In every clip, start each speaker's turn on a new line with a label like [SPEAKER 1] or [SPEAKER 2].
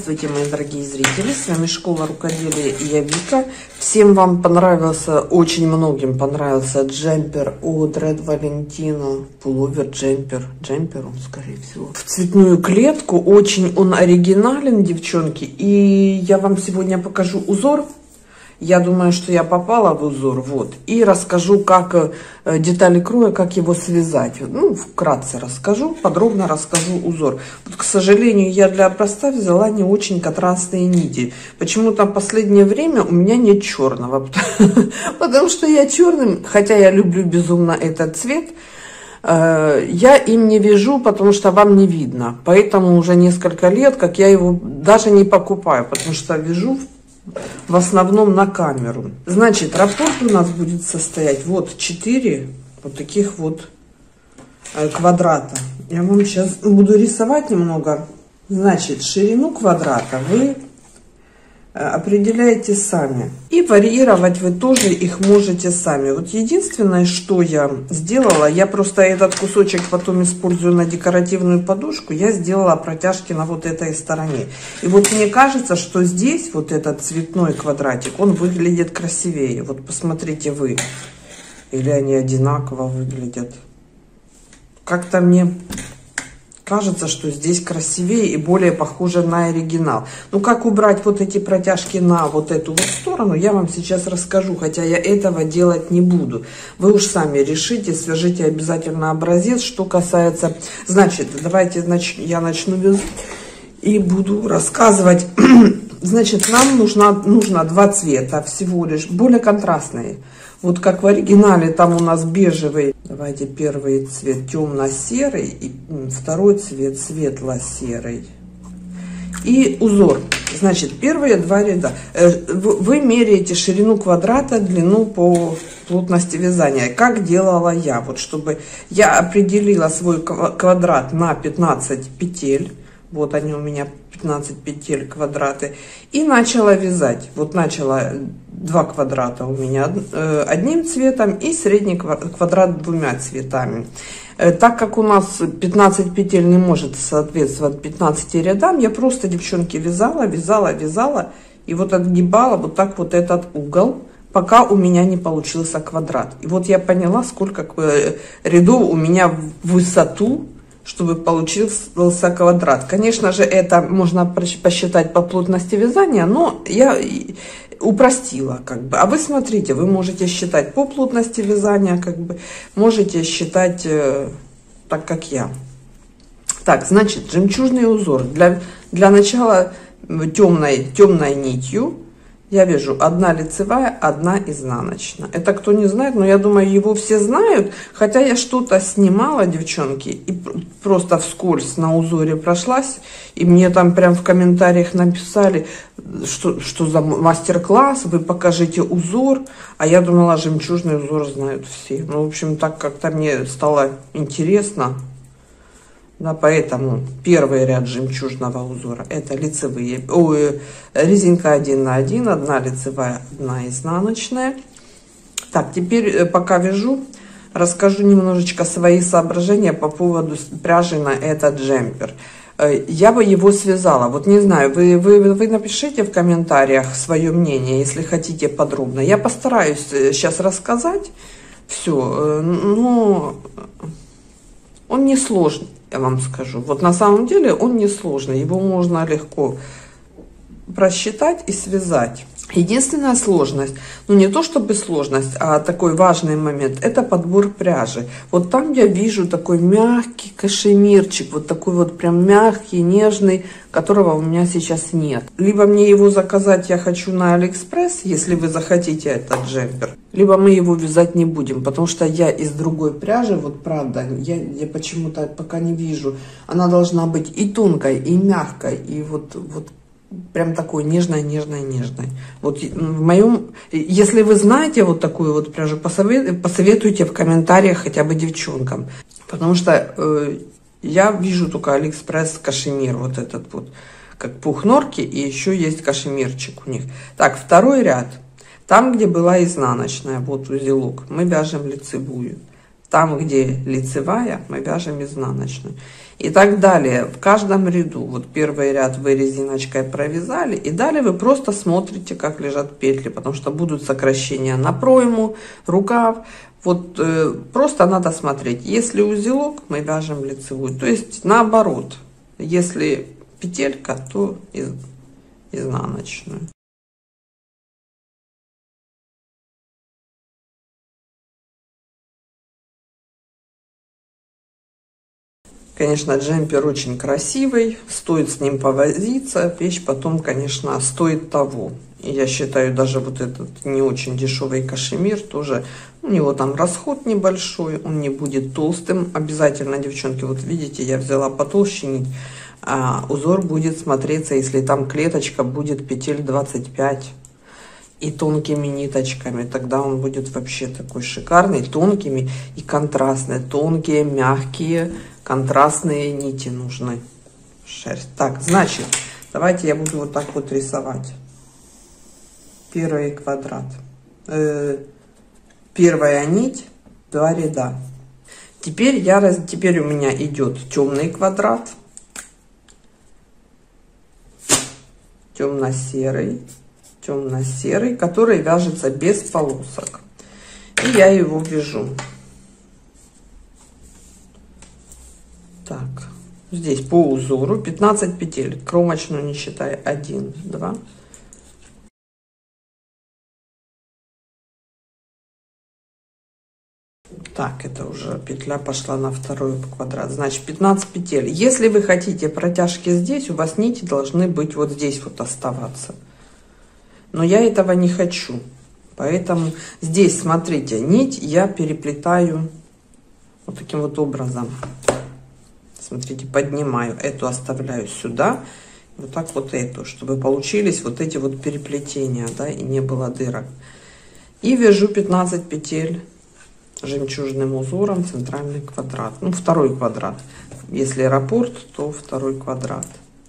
[SPEAKER 1] Здравствуйте, мои дорогие зрители, с вами Школа Рукоделия и я Вика. Всем вам понравился, очень многим понравился джемпер от Red Valentino, пуловер, джемпер он, скорее всего, в цветную клетку. Очень он оригинален, девчонки, и я вам сегодня покажу узор. Я думаю, что я попала в узор, вот, и расскажу, как детали кроя, как его связать. Ну, вкратце расскажу, подробно расскажу узор. Вот, к сожалению, я для образца взяла не очень контрастные нити. Почему-то в последнее время у меня нет черного, потому что я черным, хотя я люблю безумно этот цвет, я им не вяжу, потому что вам не видно. Поэтому уже несколько лет, как я его даже не покупаю, потому что вяжу в основном на камеру. Значит, раппорт у нас будет состоять вот 4 вот таких вот квадрата. Я вам сейчас буду рисовать немного. Значит, ширину квадрата вы определяете сами. И варьировать вы тоже их можете сами. Вот единственное, что я сделала, я просто этот кусочек потом использую на декоративную подушку, я сделала протяжки на вот этой стороне. И вот мне кажется, что здесь вот этот цветной квадратик, он выглядит красивее. Вот посмотрите вы. Или они одинаково выглядят. Как-то мне кажется, что здесь красивее и более похоже на оригинал. Ну, как убрать вот эти протяжки на вот эту вот сторону, я вам сейчас расскажу, хотя я этого делать не буду. Вы уж сами решите, свяжите обязательно образец. Что касается, значит, давайте я начну вязать и буду рассказывать. Значит, нам нужно два цвета всего лишь, более контрастные. Вот как в оригинале, там у нас бежевый. Давайте первый цвет темно-серый и второй цвет светло-серый. И узор. Значит, первые два ряда. Вы меряете ширину квадрата, длину по плотности вязания. Как делала я. Вот чтобы я определила свой квадрат на 15 петель. Вот они у меня 15 петель квадраты. И начала вязать. Вот начала 2 квадрата у меня одним цветом и средний квадрат 2 цветами. Так как у нас 15 петель не может соответствовать 15 рядам, я просто, девчонки, вязала и вот отгибала вот так вот этот угол, пока у меня не получился квадрат. И вот я поняла, сколько рядов у меня в высоту, чтобы получился квадрат. Конечно же, это можно посчитать по плотности вязания, но я упростила, как бы. А вы смотрите, вы можете считать по плотности вязания, как бы, можете считать так, как я. Так, значит, жемчужный узор. Для начала темной нитью я вяжу 1 лицевая, 1 изнаночная. Это кто не знает, но я думаю, его все знают. Хотя я что-то снимала, девчонки, и просто вскользь на узоре прошлась. И мне там прям в комментариях написали, что за мастер-класс, вы покажите узор. А я думала, жемчужный узор знают все. Ну, в общем, так как-то мне стало интересно. Да, поэтому первый ряд жемчужного узора это лицевые, резинка 1 на 1, 1 лицевая, 1 изнаночная. Так, теперь пока вяжу, расскажу немножечко свои соображения по поводу пряжи на этот джемпер. Я бы его связала, вот не знаю, вы напишите в комментариях свое мнение, если хотите подробно. Я постараюсь сейчас рассказать все, но он не сложный. Я вам скажу, вот на самом деле он не сложный, его можно легко просчитать и связать. Единственная сложность, ну не то чтобы сложность, а такой важный момент, это подбор пряжи. Вот там я вижу такой мягкий кашемирчик, вот такой вот прям мягкий, нежный, которого у меня сейчас нет. Либо мне его заказать я хочу на Алиэкспресс, если вы захотите этот джемпер, либо мы его вязать не будем, потому что я из другой пряжи, вот правда, я почему-то пока не вижу. Она должна быть и тонкой, и мягкой, и вот прям такой нежной. Вот в моем, если вы знаете вот такую вот пряжу, посоветуйте в комментариях хотя бы девчонкам, потому что я вижу только Алиэкспресс кашемир, вот этот вот, как пух норки, и еще есть кашемирчик у них. Так, второй ряд, там где была изнаночная, вот узелок, мы вяжем лицевую. Там, где лицевая, мы вяжем изнаночную. И так далее. В каждом ряду. Вот первый ряд вы резиночкой провязали. И далее вы просто смотрите, как лежат петли. Потому что будут сокращения на пройму, рукав. Вот просто надо смотреть. Если узелок, мы вяжем лицевую. То есть наоборот. Если петелька, то изнаночную. Конечно, джемпер очень красивый, стоит с ним повозиться, вещь потом, конечно, стоит того. И я считаю, даже вот этот не очень дешевый кашемир тоже, у него там расход небольшой, он не будет толстым. Обязательно, девчонки, вот видите, я взяла потолще нить, а узор будет смотреться, если там клеточка будет петель 25. И тонкими ниточками, тогда он будет вообще такой шикарный, тонкими и контрастные, тонкие, мягкие, контрастные нити нужны. Шерсть. Так, значит, давайте я буду вот так вот рисовать. Первый квадрат. Первая нить, 2 ряда. Теперь у меня идет темный квадрат, темно-серый, темно-серый, который вяжется без полосок. И я его вяжу. Так, здесь по узору 15 петель, кромочную не считая, 1, 2. Так, это уже петля пошла на второй квадрат, значит 15 петель. Если вы хотите протяжки здесь, у вас нити должны быть вот здесь вот оставаться. Но я этого не хочу, поэтому здесь, смотрите, нить я переплетаю вот таким вот образом. Смотрите, поднимаю, эту оставляю сюда, вот так вот эту, чтобы получились вот эти вот переплетения, да, и не было дырок. И вяжу 15 петель жемчужным узором центральный квадрат, ну второй квадрат. Если аэропорт, то второй квадрат.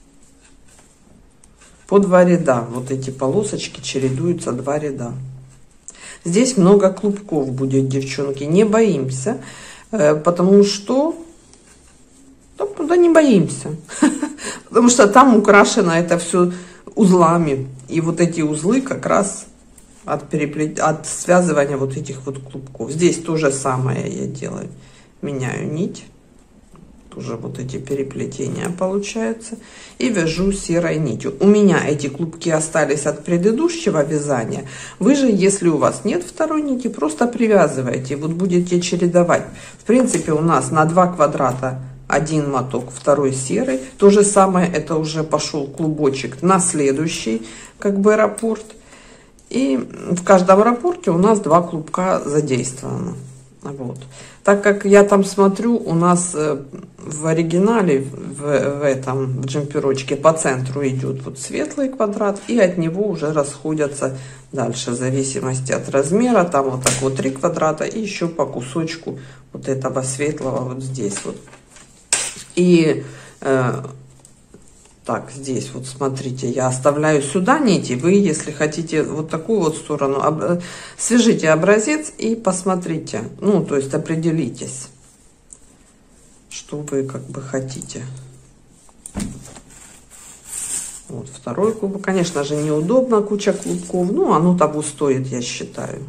[SPEAKER 1] По 2 ряда, вот эти полосочки чередуются 2 ряда. Здесь много клубков будет, девчонки, не боимся, потому что, да не боимся, потому что там украшено это все узлами, и вот эти узлы как раз от связывания вот этих вот клубков. Здесь то же самое я делаю, меняю нить. Тоже вот эти переплетения получаются. И вяжу серой нитью. У меня эти клубки остались от предыдущего вязания. Вы же, если у вас нет второй нити, просто привязываете. Вот будете чередовать. В принципе, у нас на 2 квадрата 1 моток, второй серый. То же самое, это уже пошел клубочек на следующий, как бы аэропорт. И в каждом аэропорте у нас 2 клубка задействовано. Вот. Так как я там смотрю, у нас в оригинале, в этом джемперочке по центру идет вот светлый квадрат, и от него уже расходятся дальше, в зависимости от размера, там вот так вот 3 квадрата, и еще по кусочку вот этого светлого вот здесь вот. И так, здесь вот смотрите, я оставляю сюда нити. Вы, если хотите вот такую вот сторону, свяжите образец и посмотрите. Ну, то есть определитесь, что вы как бы хотите. Вот второй клубок. Конечно же, неудобно, куча клубков. Ну, оно того стоит, я считаю.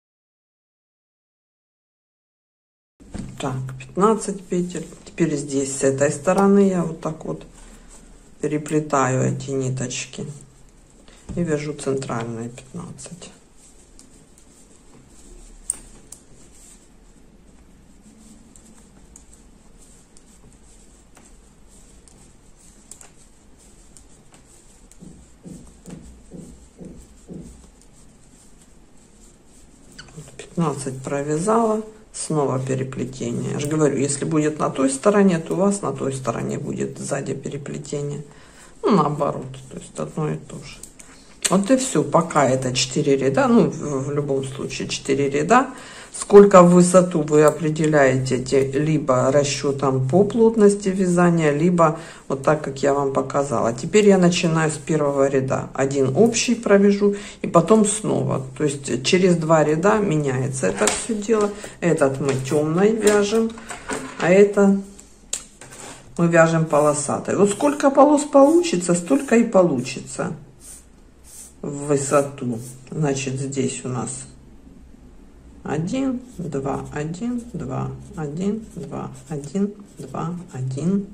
[SPEAKER 1] Так, 15 петель. Теперь здесь, с этой стороны, я вот так вот переплетаю эти ниточки и вяжу центральные 15. Вот 15 провязала, снова переплетение. Я же говорю, если будет на той стороне, то у вас на той стороне будет сзади переплетение. Ну, наоборот, то есть одно и то же. Вот и все. Пока это 4 ряда, ну, в любом случае 4 ряда. Сколько в высоту вы определяете либо расчетом по плотности вязания, либо вот так, как я вам показала. Теперь я начинаю с первого ряда. Один общий провяжу и потом снова. То есть через 2 ряда меняется это все дело. Этот мы темной вяжем, а это мы вяжем полосатой. Вот сколько полос получится, столько и получится в высоту. Значит, здесь у нас 1, 2, 1, 2, 1, 2, 1, 2, 1.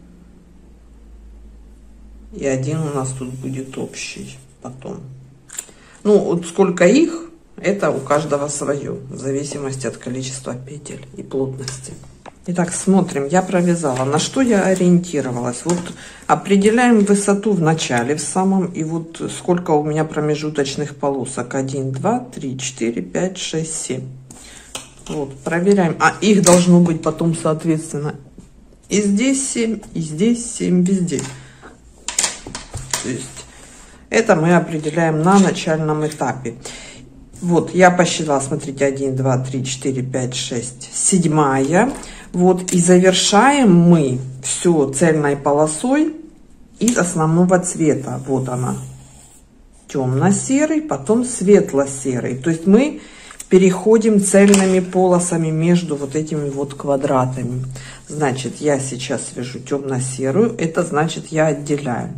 [SPEAKER 1] И 1 у нас тут будет общий потом. Ну, вот сколько их, это у каждого свое, в зависимости от количества петель и плотности. Итак, смотрим, я провязала. На что я ориентировалась? Вот определяем высоту в начале, в самом, и вот сколько у меня промежуточных полосок. 1, 2, 3, 4, 5, 6, 7. Вот, проверяем. А их должно быть потом, соответственно, и здесь 7, и здесь 7, везде. То есть это мы определяем на начальном этапе. Вот, я посчитала, смотрите, 1, 2, 3, 4, 5, 6, 7. Вот, и завершаем мы все цельной полосой из основного цвета. Вот она, темно-серый, потом светло-серый. То есть мы переходим цельными полосами между вот этими вот квадратами. Значит, я сейчас вяжу темно-серую, это значит, я отделяю.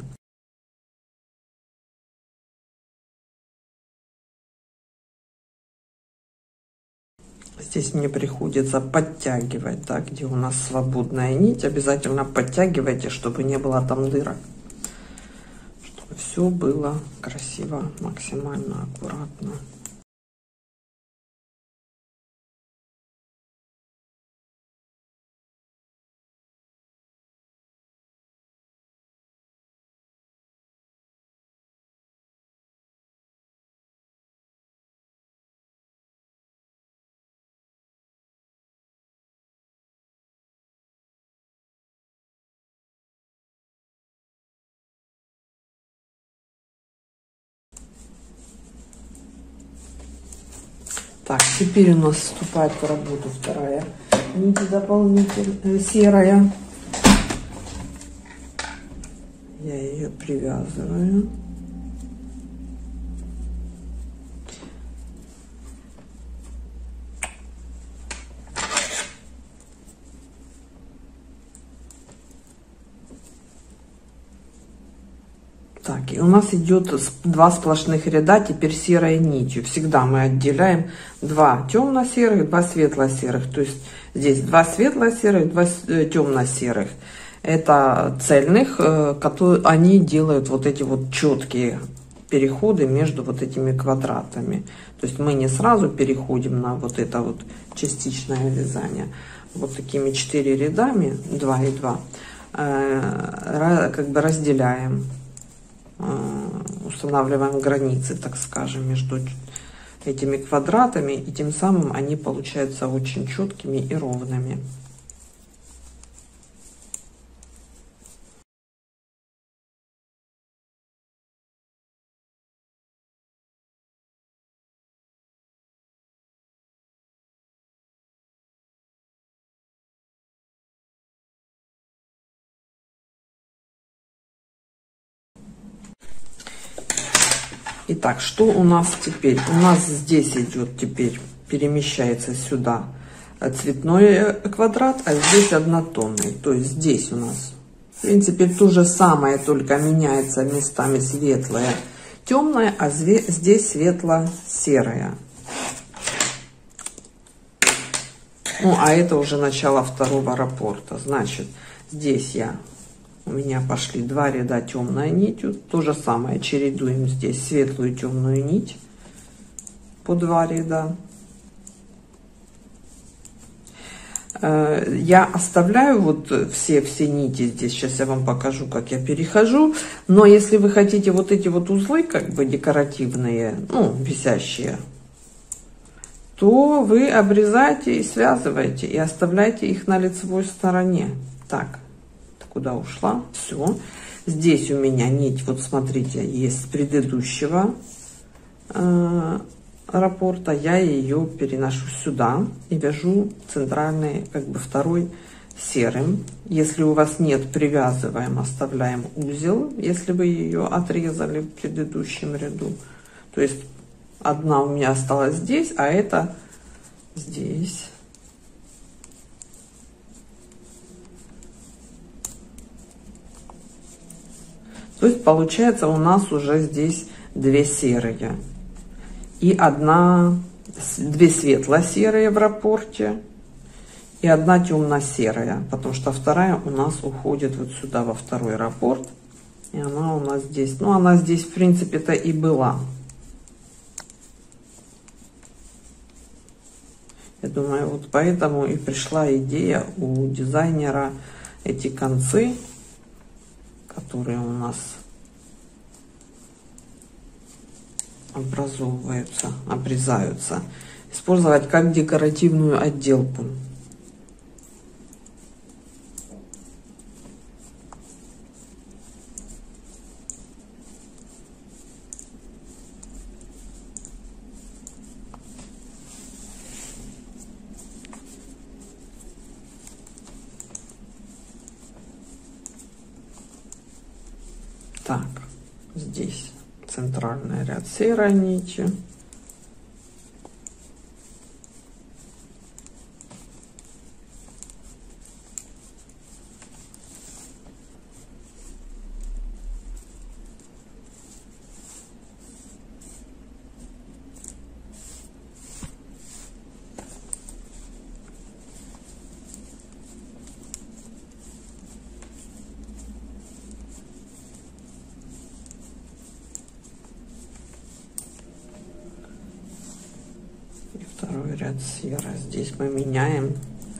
[SPEAKER 1] Здесь мне приходится подтягивать, да, где у нас свободная нить. Обязательно подтягивайте, чтобы не было там дырок. Чтобы все было красиво, максимально аккуратно. Так, теперь у нас вступает в работу вторая нить дополнительная, серая. Я ее привязываю. Так, и у нас идет 2 сплошных ряда, теперь серой нитью. Всегда мы отделяем 2 темно-серых, 2 светло-серых. То есть здесь 2 светло-серых, 2 темно-серых. Это цельных, которые они делают вот эти вот четкие переходы между вот этими квадратами. То есть мы не сразу переходим на вот это вот частичное вязание. Вот такими 4 рядами, 2 и 2, как бы разделяем. Устанавливаем границы, так скажем, между этими квадратами, и тем самым они получаются очень четкими и ровными. Итак, что у нас теперь? У нас здесь идет теперь, перемещается сюда цветной квадрат, а здесь однотонный. То есть здесь у нас, в принципе, то же самое, только меняется местами светлое, темное, а здесь светло-серое. Ну, а это уже начало второго раппорта. Значит, здесь у меня пошли 2 ряда темной нитью. То же самое чередуем здесь светлую и темную нить по 2 ряда. Я оставляю вот все нити здесь. Сейчас я вам покажу, как я перехожу. Но если вы хотите вот эти вот узлы, как бы декоративные, ну, висящие, то вы обрезаете и связываете, и оставляете их на лицевой стороне. Так. Куда ушла? Все. Здесь у меня нить, вот смотрите, есть с предыдущего раппорта, я ее переношу сюда и вяжу центральный, как бы второй серым. Если у вас нет, привязываем, оставляем узел, если вы ее отрезали в предыдущем ряду. То есть одна у меня осталась здесь, а это здесь. То есть получается у нас уже здесь две серые и две светло-серые в раппорте и одна темно-серая, потому что вторая у нас уходит вот сюда во второй раппорт, и она у нас здесь, ну она здесь в принципе-то и была. Я думаю, вот поэтому и пришла идея у дизайнера эти концы, которые у нас образовываются, обрезаются, использовать как декоративную отделку. Так, здесь центральный ряд серой нити. Второй ряд серый. Здесь мы меняем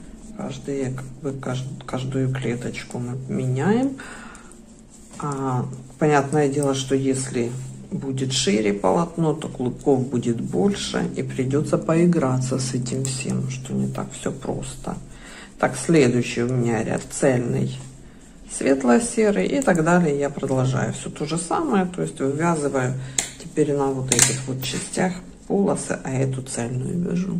[SPEAKER 1] каждую клеточку мы меняем. Понятное дело, что если будет шире полотно, то клубков будет больше, и придется поиграться с этим всем, что не так все просто. Так, следующий у меня ряд цельный, светло-серый, и так далее. Я продолжаю все то же самое, то есть вывязываю теперь на вот этих вот частях полосы, а эту цельную вяжу.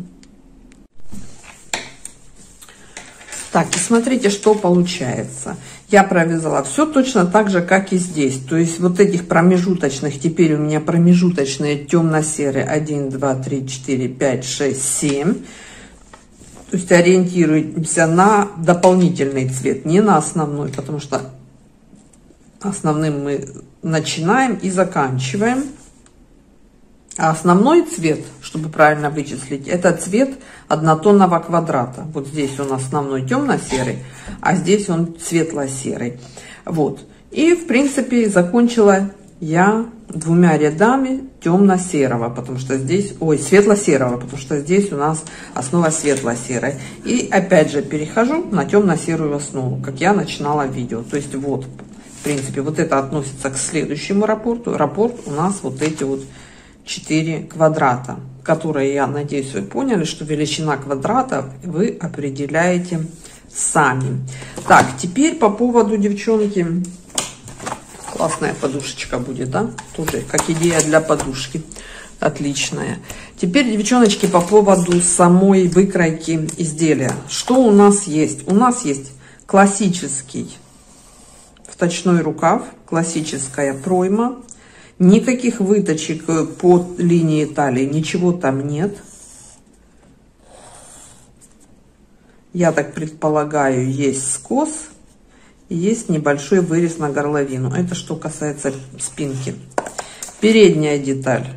[SPEAKER 1] Так, и смотрите, что получается. Я провязала все точно так же, как и здесь. То есть вот этих промежуточных, теперь у меня промежуточные темно-серые 1, 2, 3, 4, 5, 6, 7. То есть ориентируемся на дополнительный цвет, не на основной, потому что основным мы начинаем и заканчиваем. А основной цвет, чтобы правильно вычислить, это цвет однотонного квадрата. Вот здесь он основной темно-серый, а здесь он светло-серый. Вот. И, в принципе, закончила я двумя рядами темно-серого, потому что здесь, светло-серого, потому что здесь у нас основа светло-серая. И опять же перехожу на темно-серую основу, как я начинала видео. То есть вот, в принципе, вот это относится к следующему раппорту. Раппорт у нас вот эти вот 4 квадрата, которые, я надеюсь, вы поняли, что величина квадрата вы определяете сами. Так, теперь по поводу, девчонки, классная подушечка будет, да? Тоже как идея для подушки. Отличная. Теперь, девчоночки, по поводу самой выкройки изделия. Что у нас есть? У нас есть классический вточной рукав, классическая пройма. Никаких выточек по линии талии, ничего там нет. Я так предполагаю, есть скос и есть небольшой вырез на горловину. Это что касается спинки. Передняя деталь.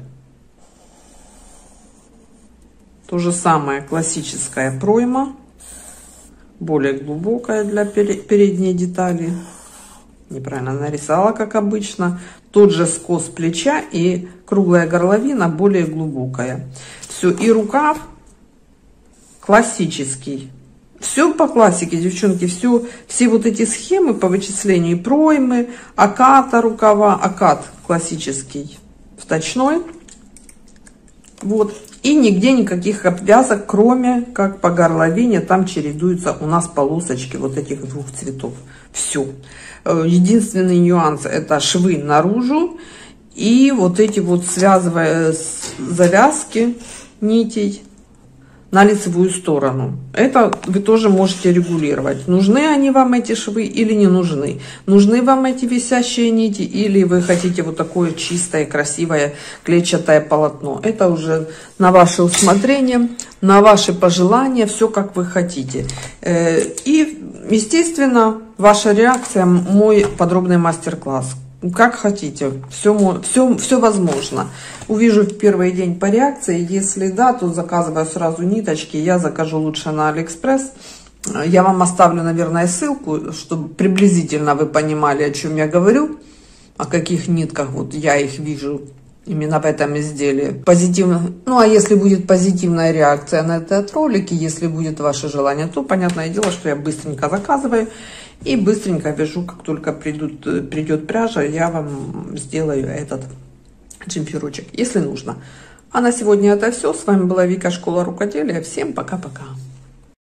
[SPEAKER 1] То же самое, классическая пройма, более глубокая для передней детали. Неправильно нарисовала, как обычно. Тот же скос плеча и круглая горловина более глубокая. Все, и рукав классический. Все по классике, девчонки. Все вот эти схемы по вычислению проймы, оката рукава, окат классический, вточной. Вот. И нигде никаких обвязок, кроме как по горловине, там чередуются у нас полосочки вот этих двух цветов. Все. Единственный нюанс — это швы наружу И вот эти вот связывая завязки нитей на лицевую сторону. Это вы тоже можете регулировать. Нужны они вам, эти швы, или не нужны. Нужны вам эти висящие нити, или вы хотите вот такое чистое, красивое клетчатое полотно. Это уже на ваше усмотрение, на ваши пожелания, все как вы хотите. И, естественно, ваша реакция, мой подробный мастер-класс. Как хотите, все возможно. Увижу в первый день по реакции. Если да, то заказываю сразу ниточки. Я закажу лучше на Алиэкспресс. Я вам оставлю, наверное, ссылку, чтобы приблизительно вы понимали, о чем я говорю, о каких нитках вот я их вижу именно в этом изделии. Позитивно. Ну а если будет позитивная реакция на этот ролик, и если будет ваше желание, то понятное дело, что я быстренько заказываю. И быстренько вяжу, как только придет пряжа, я вам сделаю этот джемперочек, если нужно. А на сегодня это все. С вами была Вика, Школа рукоделия. Всем пока-пока.